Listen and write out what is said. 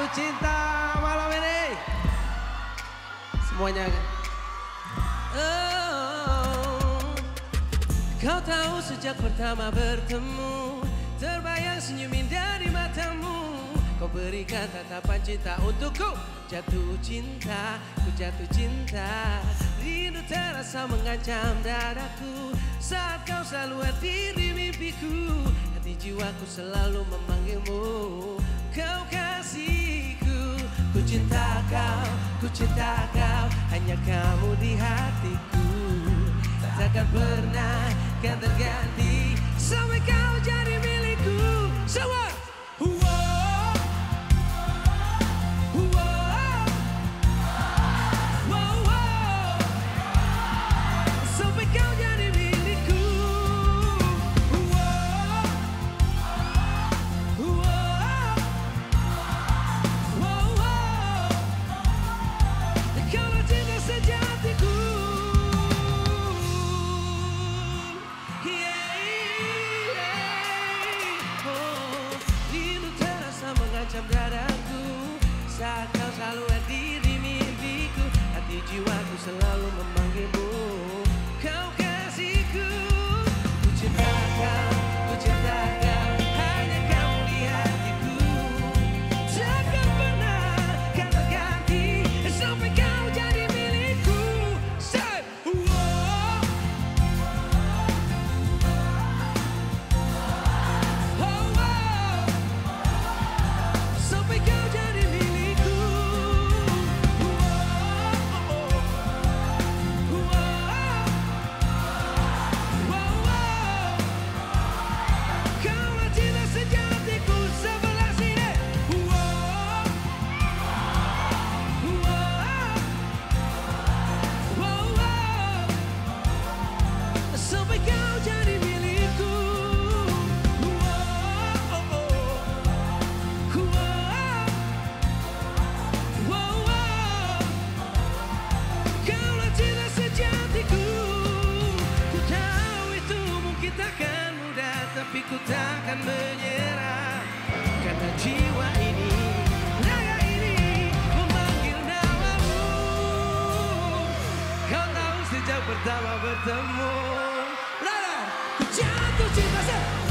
Jatuh cinta malam ini. Semuanya. Oh, kau tahu sejak pertama bertemu, terbayang senyumin dari matamu. Kau berikan tatapan cinta untukku. Jatuh cinta, ku jatuh cinta. Rindu terasa mengancam dadaku saat kau selalu hadir di mimpiku. Hati jiwaku selalu memanggilmu, kau kasihku. Ku cinta kau, hanya kamu di hatiku. Takkan pernah kan terganti sampai kau jadi milikku. Semua. Mengancam dadaku saat kau selalu hadir di mimpiku. Hati jiwaku selalu memanggilmu, kau kasihku. Ku cinta kau, hanya kamu di hatiku. Takkan pernah kan terganti sampai kau jadi milikku. Say, tapi ku takkan menyerah, karena jiwa ini, raga ini memanggil namamu. Kau tahu sejak pertama bertemu, Lara, ku jatuh cinta.